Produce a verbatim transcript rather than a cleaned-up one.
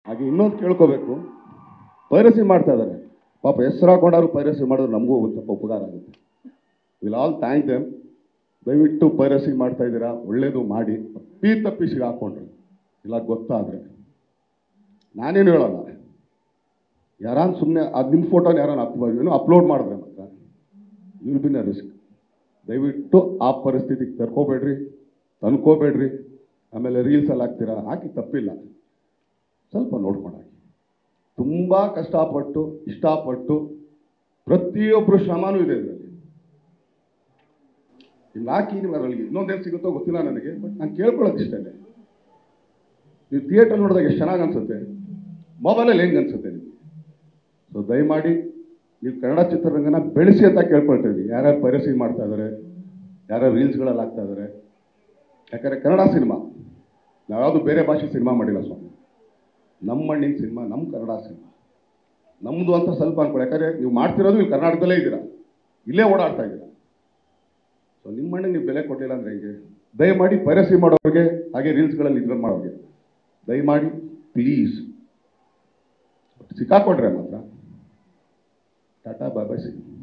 ಹಾಗೆ ಇನ್ನೊಂದು ಕೇಳ್ಕೋಬೇಕು, ಪೈರಸಿ ಮಾಡ್ತಾ ಇದ್ದಾರೆ ಪಾಪ, ಹೆಸರು ಹಾಕೊಂಡಾದ್ರು ಪೈರಸಿ ಮಾಡಿದ್ರೆ ನಮಗೂ ಒಂದು ಸ್ವಲ್ಪ ಉಪಕಾರ ಆಗುತ್ತೆ. Will all thank them. ದಯವಿಟ್ಟು ಪೈರಸಿ ಮಾಡ್ತಾ ಇದ್ದೀರಾ, ಒಳ್ಳೇದು ಮಾಡಿ. ಪೀ ತಪ್ಪಿಸಿಗೆ ಹಾಕೊಂಡ್ರೆ ಇಲ್ಲ ಗೊತ್ತಾದರೆ ನಾನೇನು ಹೇಳಲ್ಲ, ಯಾರಾನು ಸುಮ್ಮನೆ ಅದು ನಿಮ್ಮ ಫೋಟೋನ ಯಾರಾನು ಅಪ್ ಏನೋ ಅಪ್ಲೋಡ್ ಮಾಡಿದ್ರೆ ಮಾತ್ರ ವಿಲ್ ಬಿನ್ ಅ ರಿಸ್ಕ್. ದಯವಿಟ್ಟು ಆ ಪರಿಸ್ಥಿತಿಗೆ ತರ್ಕೋಬೇಡ್ರಿ, ತಂದ್ಕೋಬೇಡ್ರಿ. ಆಮೇಲೆ ರೀಲ್ಸಲ್ಲಿ ಹಾಕ್ತೀರಾ, ಹಾಕಿ ತಪ್ಪಿಲ್ಲ, ಸ್ವಲ್ಪ ನೋಡ್ಕೊಂಡು ಹಾಕಿ. ತುಂಬ ಕಷ್ಟಪಟ್ಟು ಇಷ್ಟಪಟ್ಟು ಪ್ರತಿಯೊಬ್ಬರು ಶ್ರಮನೂ ಇದೆ ಇದರಲ್ಲಿ. ಹಿಂಗೆ ಹಾಕಿ ನೀವು ಅದರಲ್ಲಿ ಇನ್ನೊಂದೇನು ಸಿಗುತ್ತೋ ಗೊತ್ತಿಲ್ಲ ನನಗೆ, ಬಟ್ ನಾನು ಕೇಳ್ಕೊಳ್ಳೋದು ಇಷ್ಟೇ. ನೀವು ಥಿಯೇಟರ್ ನೋಡಿದಾಗ ಎಷ್ಟು ಚೆನ್ನಾಗಿ ಅನಿಸುತ್ತೆ, ಮೊಬೈಲಲ್ಲಿ ಹೆಂಗೆ ಅನಿಸುತ್ತೆ ನಿಮಗೆ? ಸೊ ದಯಮಾಡಿ ನೀವು ಕನ್ನಡ ಚಿತ್ರರಂಗನ ಬೆಳೆಸಿ ಅಂತ ಕೇಳ್ಕೊಳ್ತಾ ಇದ್ದೀವಿ. ಯಾರ್ಯಾರು ಪೈರಸಿ ಮಾಡ್ತಾ ಇದ್ದಾರೆ, ಯಾರ್ಯಾರು ರೀಲ್ಸ್ಗಳಲ್ಲಿ ಹಾಕ್ತಾ ಇದ್ದಾರೆ. ಯಾಕಂದರೆ ಕನ್ನಡ ಸಿನಿಮಾ, ನಾವ್ಯಾವುದು ಬೇರೆ ಭಾಷೆ ಸಿನಿಮಾ ಮಾಡಿಲ್ಲ ಸ್ವಾಮಿ, ನಮ್ಮ ಮಣ್ಣಿನ ಸಿನಿಮಾ, ನಮ್ಮ ಕನ್ನಡ ಸಿನಿಮಾ ನಮ್ಮದು ಅಂತ ಸ್ವಲ್ಪ ಅನ್ಕೊಳ್ಳಿ. ಯಾಕಂದರೆ ನೀವು ಮಾಡ್ತಿರೋದು ಇಲ್ಲಿ ಕರ್ನಾಟಕದಲ್ಲೇ ಇದ್ದೀರಾ, ಇಲ್ಲೇ ಓಡಾಡ್ತಾ ಇದ್ದೀರಾ. ಸೊ ನಿಮ್ಮ ಮಣ್ಣಿಗೆ ನೀವು ಬೆಲೆ ಕೊಡಲಿಲ್ಲ ಅಂದರೆ ಹೇಗೆ? ದಯಮಾಡಿ ಪೈರಸಿ ಮಾಡೋರಿಗೆ, ಹಾಗೆ ರೀಲ್ಸ್ಗಳಲ್ಲಿ ಇದ್ರಲ್ಲಿ ಮಾಡೋರಿಗೆ ದಯಮಾಡಿ ಪ್ಲೀಸ್ ಸಿಕ್ಕಾಕೊಂಡ್ರೆ ಮಾತ್ರ ಟಾಟಾ ಬಾಯ್ ಬಾಯ್ ಸಿ.